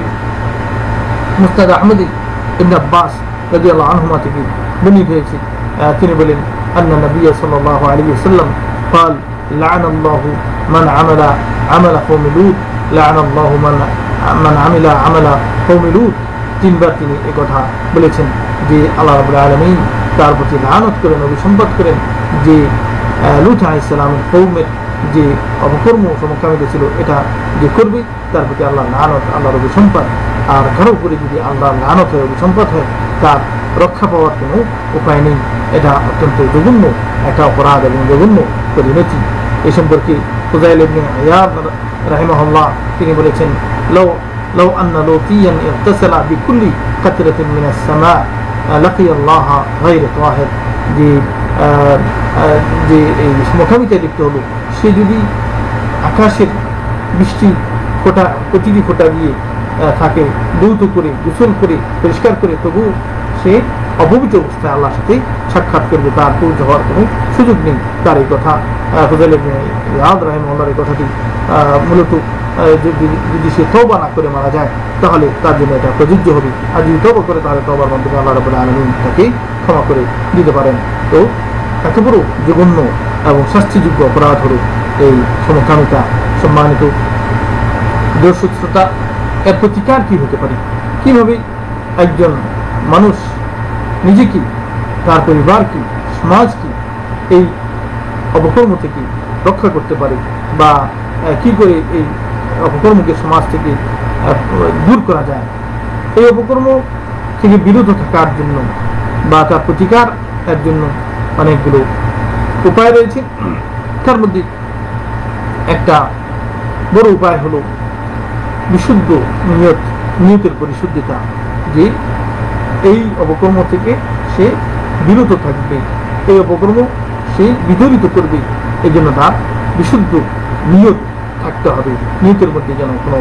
[SPEAKER 1] মুসনাদ আহমদে ইবনে আব্বাস রাদিয়াল্লাহু আনহুমা থেকে বর্ণিত হয়েছে, তিনি বলেন আন্না নবী সাল্লাল্লাহু আলাইহি ওয়াসাল্লাম قال لعن الله من عمل عمل قوم لوط لعن الله من عمل عمل قوم لوط। তিনবার তিনি এই কথা বলেছেন যে আল্লাহ রাব্বুল আলামিন তার প্রতি লানত করেন, অভিসম্পাত করেন যে লূত আলাইহিস সালামের কওমের যে অপকর্ম সমকামিতা ছিল এটা যে করবে, তার প্রতি আল্লাহর লানত, আল্লাহর অভিসম্পাত। আর কারো উপরে যদি আল্লাহর লানত হয়, অভিসম্পাত হয়, তার রক্ষা পাওয়ার কোনো উপায় নেই। এটা অত্যন্ত জঘন্য একটা অপরাধ এবং জঘন্য পরিণতি। এই সম্পর্কে ফুযাইল ইবনে ইয়াদ রাহিমাহুল্লাহ তিনি বলেছেন, লাউ আন্না লূতিয়ান ইগতাসালা বিকুল্লি কাতরাতিন মিনাস সামা লাকিয়া আল্লাহ গায়রা তাহির, যে এই সমকামিতায় লিপ্ত হলো, সে যদি আকাশের বৃষ্টি ফোঁটা, প্রতিটি ফোঁটা দিয়ে থাকে দ্রুত করে গোসল করে পরিষ্কার করে, তবু সে অপবিত্র অবস্থায় আল্লাহর সাথে সাক্ষাৎ করবে, তার পূজা হওয়ার কোনো সুযোগ নেই। তার এই কথা ফুযাইল ইবনে ইয়াদ রাহিমাহুল্লাহর এই কথাটি মূলত যদি সে তওবা না করে মারা যায় তাহলে তার জন্য এটা প্রযোজ্য হবে, আর যদি তওবা করে তাহলে তওবার মাধ্যমে আল্লাহ রাব্বুল আলামিন তাকে ক্ষমা করে দিতে পারেন। তো এত বড় জঘন্য এবং শাস্তিযোগ্য অপরাধ হলো এই সমকামিতা। সম্মানিত দর্শক শ্রোতা, এর প্রতিকার কি হতে পারে? কিভাবে একজন মানুষ নিজেকে, তার পরিবারকে, সমাজকে এই অপকর্ম থেকে রক্ষা করতে পারে, বা কি করে এই অপকর্মকে সমাজ থেকে দূর করা যায়? এই অপকর্ম থেকে বিরত থাকার জন্য বা তার প্রতিকার এর জন্য অনেকগুলো উপায় রয়েছে। তার মধ্যে একটা বড় উপায় হলো বিশুদ্ধ নিয়তের পরিশুদ্ধতা, যে এই অপকর্ম থেকে সে বিরত থাকবে, এই অপকর্ম সে বিতাড়িত করবে। এই জন্য তার বিশুদ্ধ নিয়ত থাকতে হবে। নিয়তের মধ্যে যেন কোনো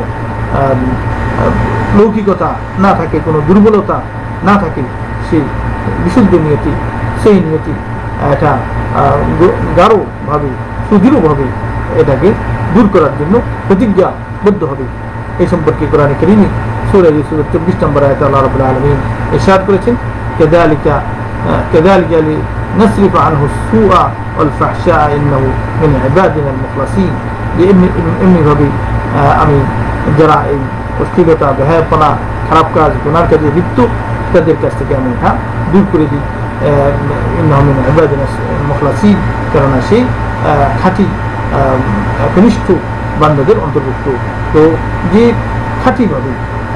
[SPEAKER 1] লৌকিকতা না থাকে, কোনো দুর্বলতা না থাকে, সেই বিশুদ্ধ নিয়তি, সেই নিয়তি এটা গাঢ়ভাবে, সুদৃঢ়ভাবে এটাকে দূর করার জন্য প্রতিজ্ঞাবদ্ধ হবে। এই সম্পর্কে কোরআনে কারীমে সূরা ইউসুফের 24 নম্বর আয়াতে আল্লাহ রাব্বুল আলামিন ইরশাদ করেছেন, কাযালিকা লিনাসরিফ আনহু সুআ ওয়াল ফাহশা ইন্নাহু মিন ইবাদিনা আল মুখলাসিন। যে এমনিভাবে আমি যারা এই অশ্লীলতা, বেহায়াপনা, খারাপ কাজ, গুনার কাজে লিপ্ত, তাদের কাছ থেকে আমি এটা দূর করে দিই। মুখলাসিন, কেননা সে খাঁটি কনিষ্ঠ বান্দাদের অন্তর্ভুক্ত। তো যে খাঁটিভাবে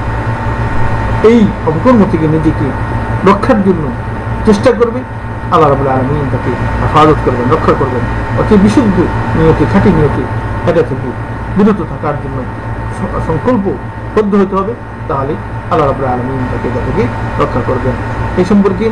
[SPEAKER 1] এই অপকর্ম থেকে নিজেকে রক্ষার জন্য চেষ্টা করবে, আল্লাহ রাব্বুল আলামিন তাকে হেফাজত করবেন, রক্ষা করবেন। অর্থাৎ বিশুদ্ধ নিয়তে, খাঁটি নিয়তে এটা থেকে বিরত থাকার জন্য সংকল্পবদ্ধ হতে হবে, তাহলে আল্লাহ রাব্বুল আলামিন তাকে এটা থেকে রক্ষা করবেন। এই সম্পর্কে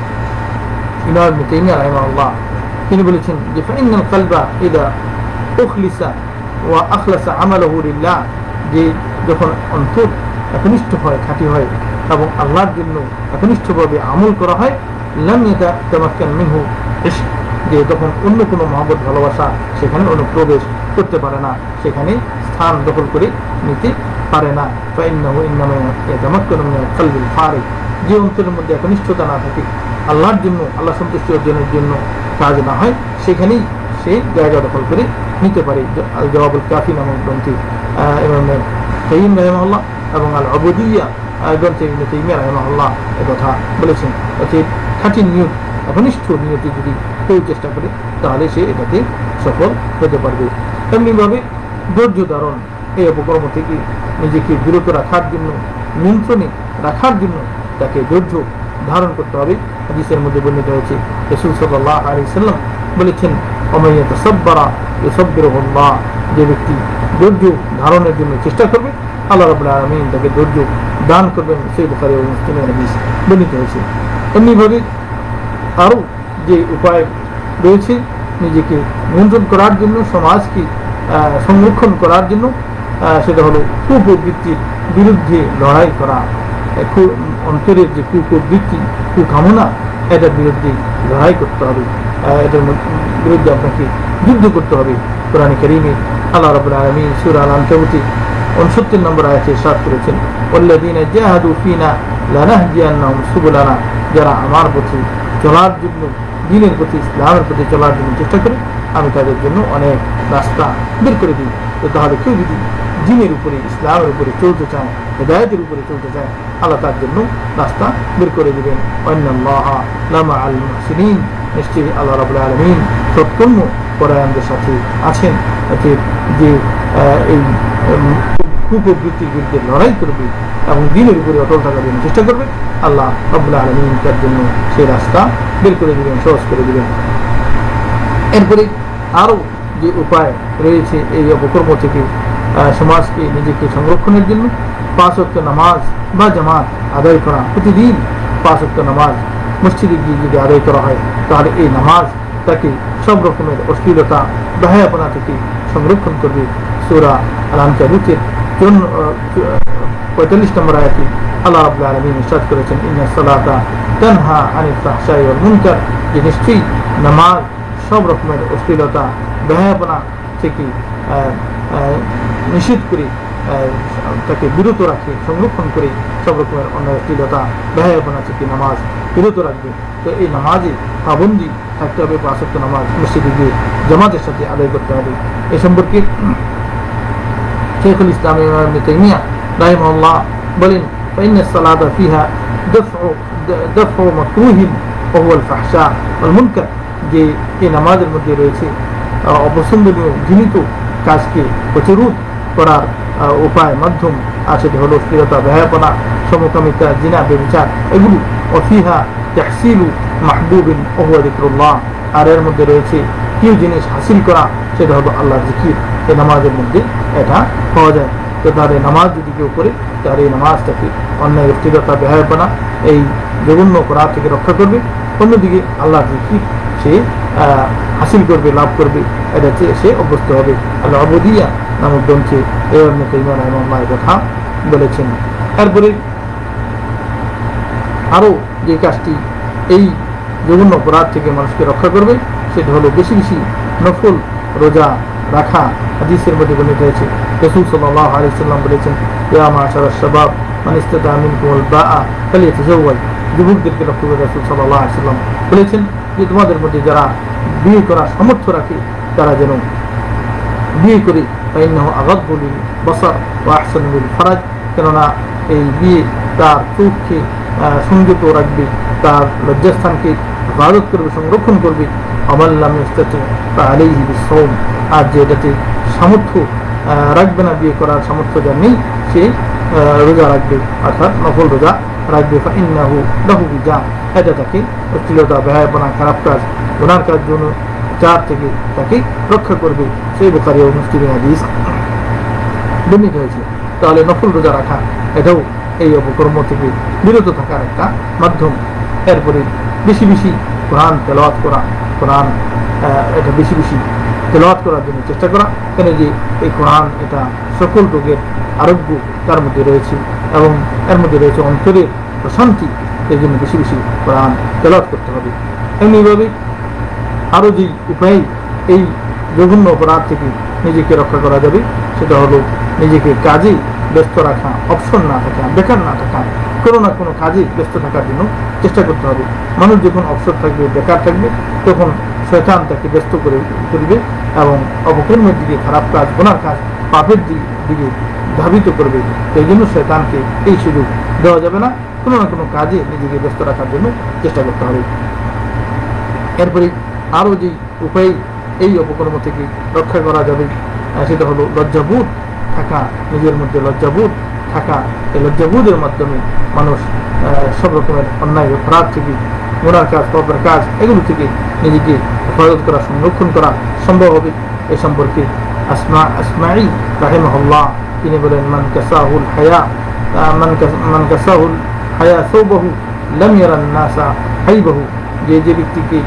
[SPEAKER 1] ইমাম ইবনে তাইমিয়া রাহিমাহুল্লাহ তিনি বলেছেন যে ফাইনাল কালবা ইদা উখলিসা ওয়া আখলাসা আমালুহু লিল্লাহ, যে যখন অন্তর একনিষ্ঠ হয়, খাঁটি হয় এবং আল্লাহর জন্য একনিষ্ঠভাবে আমল করা হয়, লাম ইয়াতামাক্কান মিনহু ইশক, যে তখন অন্য কোনো মহব্বত ভালোবাসা সেখানে অনুপ্রবেশ করতে পারে না, সেখানে স্থান দখল করে নিতে পারে না। ফাইন্নাহু ইন্নামা ইয়াতামাক্কানু মিনাল কলবিল ফারিগ, যে অন্তরের মধ্যে একনিষ্ঠতা না থাকে, আল্লাহর জন্য, আল্লাহ সন্তুষ্টি অর্জনের জন্য কাজ না হয়, সেখানেই সে জায়গা দখল করে নিতে পারে। আল জওয়াবুল কাফি নামক গ্রন্থে ইমাম কাইয়িম রাহিমাহুল্লাহ এবং আল উবুদিয়্যা গ্রন্থে ইবনে তাইমিয়া রাহিমাহুল্লাহ কথা বলেছেন। অর্থাৎ খাঁটি নিয়ত, একনিষ্ঠ নিয়তে যদি কেউ চেষ্টা করে, তাহলে সে এটাতে সফল হতে পারবে। তেমনিভাবে ধৈর্য ধারণ, এই অপকর্ম থেকে নিজেকে বিরত রাখার জন্য, নিয়ন্ত্রণে রাখার জন্য তাকে ধৈর্য ধারণ করতে হবে। হাদিসের মধ্যে বর্ণিত হয়েছে, রাসূল সাল্লাল্লাহু আলাইহি ওয়াসাল্লাম বলেছেন, ওয়া ইয়াতাসাব্বারা ইউসাব্বিরুহুল্লাহ, যে ব্যক্তি ধৈর্য ধারণের জন্য চেষ্টা করবে, আল্লাহ রাব্বুল আলামিন তাকে ধৈর্য দান করবেন। সহিহ বুখারী ও মুসলিমের হাদিস বর্ণিত হয়েছে। এমনিভাবে আরও যে উপায় রয়েছে নিজেকে নিয়ন্ত্রণ করার জন্য, সমাজকে সংরক্ষণ করার জন্য, সেটা হলো কুপ্রবৃত্তির বিরুদ্ধে লড়াই করা। অন্তরের যে কুপ্রবৃত্তি, কুকামনা, এটার বিরুদ্ধে লড়াই করতে হবে, এটার বিরুদ্ধে আপনাকে যুদ্ধ করতে হবে। কোরআনে কারীমে আল্লাহ রাব্বুল আলামিন সূরা আল-আনকাবুতে 69 নম্বর আয়াতে ইরশাদ করেছেন, ওয়াল্লাযীনা জাহাদু ফীনা লানাহদিয়ান্নাহুম সুবুলানা, যারা আমার পথে চলার জন্য, দ্বীনের প্রতি, ইসলামের প্রতি চলার জন্য চেষ্টা করে, আমি তাদের জন্য অনেক রাস্তা বের করে দিই। তো তাহলে কেউ যদি দ্বীনের উপরে, ইসলামের উপরে চলতে চায়, হিদায়াতের উপরে চলতে চায়, আল্লাহ তার জন্য রাস্তা বের করে দিবেন। ওয়ান্নাল্লাহা লামাআল মুহসিনিন, নিশ্চয়ই আল্লাহ রাব্বুল আলামিন সৎকর্ম পরায়ণদের সাথে আছেন। অর্থাৎ যে এই কুপ্রবৃত্তির বিরুদ্ধে লড়াই করবে এবং দ্বীনের উপরে অটল থাকার জন্য চেষ্টা করবে, আল্লাহ রাব্বুল আলামিন তার জন্য সেই রাস্তা বের করে দিবেন, সহজ করে দিবেন। এরপরে আরও যে উপায় রয়েছে এই অপকর্ম থেকে সমাজকে, নিজেকে সংরক্ষণের জন্য, 5 ওয়াক্ত নামাজ বা জামাত আদায় করা। প্রতিদিন 5 ওয়াক্ত নামাজ মসজিদে গিয়ে যদি আদায় করা হয়, তাহলে এই নামাজ তাকে সব রকমের অশ্লীলতা, বেহায়াপনা থেকে সংরক্ষণ করবে। সূরা আল-আনকাবুতের 45 নম্বর আয়াতে আল্লাহ রাব্বুল আলামিন ইরশাদ করেছেন, ইন্নাস সালাতা তানহা আনিল ফাহশাই ওয়াল মুনকার, যে নিশ্চয়ই নামাজ সব রকমের অশ্লীলতা, বেহায়াপনা থেকে নিষেধ করে, তাকে বিরত রাখে, সংরক্ষণ করে, সব রকমের অশ্লীলতা, বেহায়াপনা থেকে নামাজ বিরত রাখবে। তো এই নামাজে পাবন্দি থাকতে হবে, 5 ওয়াক্ত নামাজ মসজিদে গিয়ে জামাতের সাথে আদায় করতে হবে। এ সম্পর্কে শাইখুল ইসলাম ইবনে তাইমিয়া রাহিমাহুল্লাহ বলেন, ফাইন্নাস সালাতা ফিহা দাফউ মাকরুহিন ওয়া হুয়া আল ফাহশা ওয়াল মুনকার, যে এই নামাজের মধ্যে রয়েছে অপছন্দনীয় ঘৃণিত কাজকে প্রতিরোধ করার উপায়, মাধ্যম। আর সেটি হলো অশ্লীলতা, বেহায়াপনা, সমকামিতা, জিনা, ব্যভিচার, এগুলো। ওয়া তাহসিলু মাহবুবিন ওয়া হুয়া যিকরুল্লাহ, আর এর মধ্যে রয়েছে প্রিয় জিনিস হাসিল করা, সেটা হলো আল্লাহর জিকির। এই নামাজের মধ্যে এটা পাওয়া যায়। তো তার এই নামাজ যদি কেউ করে, তার এই নামাজটাকে অন্যায়, অশ্লীলতা, বেহায়াপনা, এই জঘন্য অপরাধ থেকে রক্ষা করবে। অন্যদিকে আল্লাহর জিকির সে হাসিল করবে, লাভ করবে, এটাতে সে অভ্যস্ত হবে। আল্লাহ উবুদিয়্যা নামক গ্রন্থে ইবনে তাইমিয়া রাহিমাহুল্লাহ কথা বলেছেন। এরপরে আরও যে কাজটি এই জঘন্য অপরাধ থেকে মানুষকে রক্ষা করবে, সেটা হলো বেশি বেশি নফল রোজা রাখা। হাদিসের মধ্যে বর্ণিত হয়েছে, রাসূল সাল্লাল্লাহু আলাইহি ওয়াসাল্লাম বলেছেন, ইয়া মাশারাশ শাবাব মান ইসতাতা মিনকুমুল বাআ ফালিয়াতাজাওয়াজ, যুবকদেরকে লক্ষ্য করে রাসূল সাল্লাল্লাহু আলাইহি ওয়াসাল্লাম বলেছেন যে তোমাদের মধ্যে যারা বিয়ে করার সামর্থ্য রাখে, তারা যেন বিয়ে করে। ফাইন্নাহু আগাদ্দু লিল বাসার ওয়া আহসানু লিল ফারাজ, কেননা এই বিয়ে তার চোখকে সংযত রাখবে, তার লজ্জাস্থানকে হেফাজত করবে, সংরক্ষণ করবে। আমাল্লাম ইস্তাতি ফাআলাইহি বিসসাওম, আর যে এটাতে সামর্থ্য রাখবে না, বিয়ে করার সামর্থ্য যার নেই, সে রোজা রাখবে, অর্থাৎ নফল রোজা রাখবে। ফাইন্নাহু লাহু বিজা, এটা তাকে অশ্লীলতা, বেহায়াপনা, খারাপ কাজ, গুনার কাজ জন্য চার থেকে তাকে রক্ষা করবে। সেই বুখারী ও মুসলিমের হাদিস বর্ণিত হয়েছে। তাহলে নফল রোজা রাখা এটাও এই অপকর্ম থেকে বিরত থাকার একটা মাধ্যম। এরপরে বেশি বেশি কোরআন তেলাওয়াত করা, কোরআন এটা বেশি বেশি তেলাওয়াত করার জন্য চেষ্টা করা, কেন যে এই কোরআন এটা সকল রোগের আরোগ্য তার মধ্যে রয়েছে, এবং এর মধ্যে রয়েছে অন্তরের প্রশান্তি। এই জন্য বেশি বেশি কোরআন তেলাওয়াত করতে হবে। এমনিভাবে আরও যেই উপায় এই জঘন্য অপরাধ থেকে নিজেকে রক্ষা করা যাবে, সেটা হলো নিজেকে কাজে ব্যস্ত রাখা, অপশন না থাকা, বেকার না থাকা, কোনো না কোনো কাজে ব্যস্ত থাকার জন্য চেষ্টা করতে হবে। মানুষ যখন অবসর থাকবে, বেকার থাকবে, তখন শয়তান তাকে ব্যস্ত করে তুলবে এবং অপকর্মের দিকে, খারাপ কাজ, গুনার কাজ, পাপের দিকে ধাবিত করবে। তো এই জন্য শয়তানকে এই সুযোগ দেওয়া যাবে না, কোনো না কোনো কাজে নিজেকে ব্যস্ত রাখার জন্য চেষ্টা করতে হবে। এরপরে আরও যে উপায় এই অপকর্ম থেকে রক্ষা করা যাবে, সেটা হলো লজ্জাবোধ থাকা, নিজের মধ্যে লজ্জাবোধ থাকা। এই লজ্জাবোধের মাধ্যমে মানুষ সব রকমের অন্যায় অপরাধ থেকে, গুনার কাজ, পাপের কাজ, এগুলো থেকে নিজেকে হেফাজত করা, সংরক্ষণ করা সম্ভব হবে। এ সম্পর্কে আসমাঈ রাহিমাহুল্লাহ তিনি বলেন, মান কাসাহুল হায়া সাওবাহু লাম ইয়ারান নাসা হাইবাহু, যে ব্যক্তিকে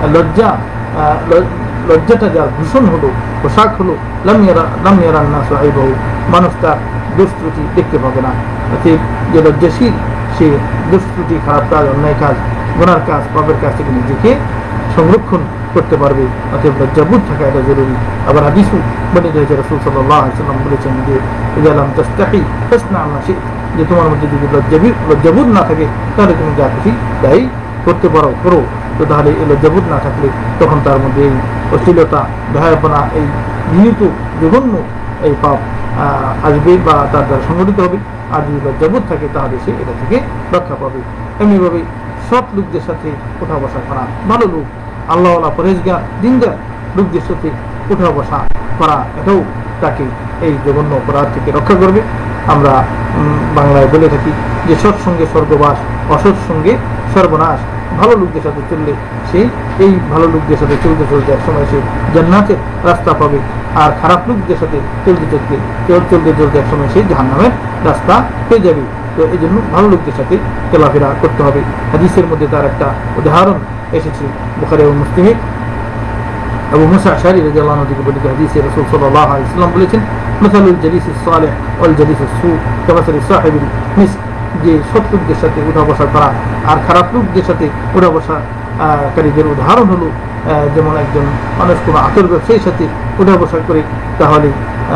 [SPEAKER 1] লজ্জাটা যার ভূষণ হলো, পোশাক হলো, লাম ইয়ারান নাসু আইবাহু, মানুষ তার দুষ্ত্রুটি দেখতে পাবে না। অতএব যে লজ্জাশীল, সে দুষ্ত্রুটি, খারাপ কাজ, অন্যায় কাজ, গুনার কাজ, পাপের কাজ থেকে নিজেকে সংরক্ষণ করতে পারবে। অতএব লজ্জাবোধ থাকা এটা জরুরি। আবার হাদিসও বর্ণিত হয়েছে, রাসূল সাল্লাল্লাহু আলাইহি ওয়াসাল্লাম বলেছেন যে ইযা লাম তাস্তাহি ফাসনা মা শি'ত, যে তোমার মধ্যে যদি লজ্জাবোধ না থাকে, তাহলে তুমি যা খুশি তাই করতে পারো, করো। তো তাহলে এই লজ্জাবোধ না থাকলে তখন তার মধ্যে এই অশ্লীলতা, বেহায়াপনা, এই নিহিত জঘন্য এই পাপ আসবে বা তার দ্বারা সংগঠিত হবে। আর যদি লজ্জাবোধ থাকে, তাহলে সে এটা থেকে রক্ষা পাবে। এমনিভাবে সৎ লোকদের সাথে উঠা বসা করা, ভালো লোক, আল্লাহওয়ালা, পরেজগার, দিনদার লোকদের সাথে উঠা বসা করা, এটাও তাকে এই জঘন্য অপরাধ থেকে রক্ষা করবে। আমরা বাংলায় বলে থাকি যে সৎসঙ্গে স্বর্গবাস, অসৎ সঙ্গে সর্বনাশ। ভালো লোকদের সাথে চললে সে এই ভালো লোকদের সাথে চলতে চলতে একসময় সে জান্নাতের রাস্তা পাবে, আর খারাপ লোকদের সাথে চলতে চলতে একসময় সে জাহান্নামের রাস্তা পেয়ে যাবে। তো এই জন্য ভালো লোকদের সাথে চলাফেরা করতে হবে। হাদিসের মধ্যে তার একটা উদাহরণ এসেছে বুখারী ও মুসলিমে। আবু মুসা আশআরী রাদিয়াল্লাহু আনহু থেকে বর্ণিত হাদিসে রাসূল সাল্লাল্লাহু আলাইহি ওয়াসাল্লাম বলেছেন, মাসালুল জালিসিস সালিহ ওয়াল জালিসিস সূ কামাসালি সাহিবিল মিসক, যে সৎ লোকদের সাথে উঠা বসা করা আর খারাপ লোকদের সাথে উঠা বসা কারীদের উদাহরণ হলো যেমন একজন মানুষ কোনো আতর ব্যবসায়ীর সাথে উঠা বসা করে, তাহলে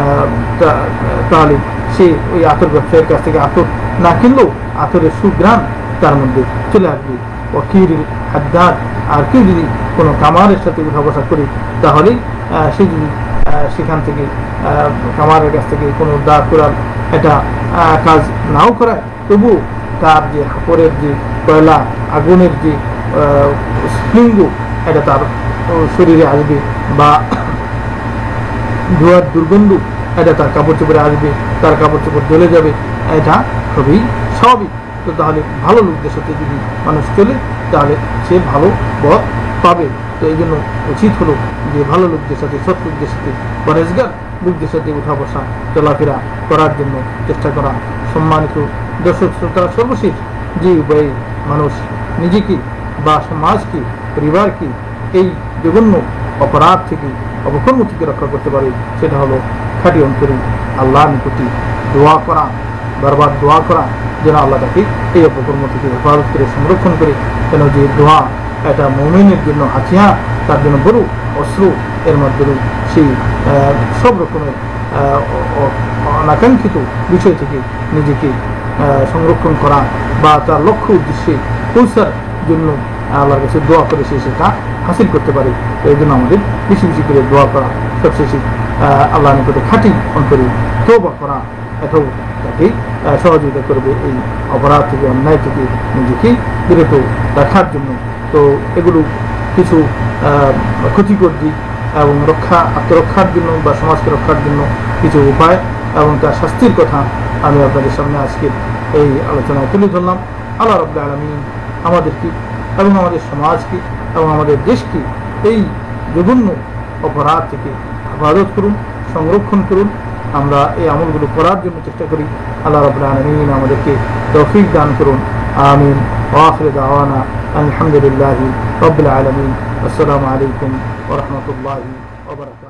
[SPEAKER 1] সে ওই আতর ব্যবসায়ীর কাছ থেকে আতর না কিনলেও আতরের সুঘ্রাণ তার মধ্যে চলে আসবে। ওয়াকিরিল হাদ্দাদ, আর কেউ যদি কোনো কামারের সাথে উঠা বসা করে, তাহলে সে যদি সেখান থেকে কামারের কাছ থেকে কোনো দাঁড় করার এটা কাজ নাও করায়, তবু তার যে হাপরের যে কয়লা, আগুনের যে স্প্রিঙ্গ, এটা তার শরীরে আসবে, বা ধোঁয়ার দুর্গন্ধ এটা তার কাপড় চোপড়ে আসবে, তার কাপড় চোপড় জ্বলে যাবে, এটা খুবই স্বাভাবিক। তো তাহলে ভালো লোকদের সাথে যদি মানুষ চলে, তাহলে সে ভালো পথ পাবে। তো এই জন্য উচিত হলো যে ভালো লোকদের সাথে, সৎ লোকদের সাথে, পরেজগার লোকদের সাথে উঠা বসা, চলাফেরা করার জন্য চেষ্টা করা। সম্মানিত দর্শক শ্রোতা, সর্বশেষ যে উপায়ে মানুষ নিজেকে বা সমাজকে, পরিবারকে এই জঘন্য অপরাধ থেকে, অপকর্ম থেকে রক্ষা করতে পারে, সেটা হলো খাঁটি অন্তরে আল্লাহর নিকটে দোয়া করা, বারবার দোয়া করা, যেন আল্লাহ তাকে এই অপকর্ম থেকে হেফাজত করে, সংরক্ষণ করে। কেন যে দোয়া এটা মুমিনের জন্য হাতিয়ার, তার জন্য বড় অস্ত্র। এর মাধ্যমে সেই সব রকমের অনাকাঙ্ক্ষিত বিষয় থেকে নিজেকে সংরক্ষণ করা বা তার লক্ষ্য উদ্দেশ্যে পৌঁছার জন্য আল্লাহর কাছে দোয়া করে সে সেটা হাসিল করতে পারে। তো এই জন্য আমাদের বেশি বেশি করে দোয়া করা, সবশেষে আল্লাহর নিকটে খাঁটি অন্তরে তওবা করা, এটাও তাকেই সহযোগিতা করবে এই অপরাধ থেকে, অন্যায় থেকে নিজেকে বিরত রাখার জন্য। তো এগুলো কিছু ক্ষতিকর দিক এবং আত্মরক্ষার জন্য বা সমাজকে রক্ষার জন্য কিছু উপায় এবং তার শাস্তির কথা আমি আপনাদের সামনে আজকে এই আলোচনায় তুলে ধরলাম। আল্লাহ রাব্বুল আলামিন আমাদেরকে এবং আমাদের সমাজকে এবং আমাদের দেশকে এই জঘন্য অপরাধ থেকে হেফাজত করুন, সংরক্ষণ করুন। আমরা এই আমলগুলো করার জন্য চেষ্টা করি। আল্লাহ রাব্বুল আলামিন আমাদেরকে তৌফিক দান করুন। আমিন। ওয়া আখিরু দাওয়ানা আলহামদুলিল্লাহি রাব্বিল আলামিন। আসসালামু আলাইকুম ওয়া রাহমাতুল্লাহি ওয়া বারাকাতুহু।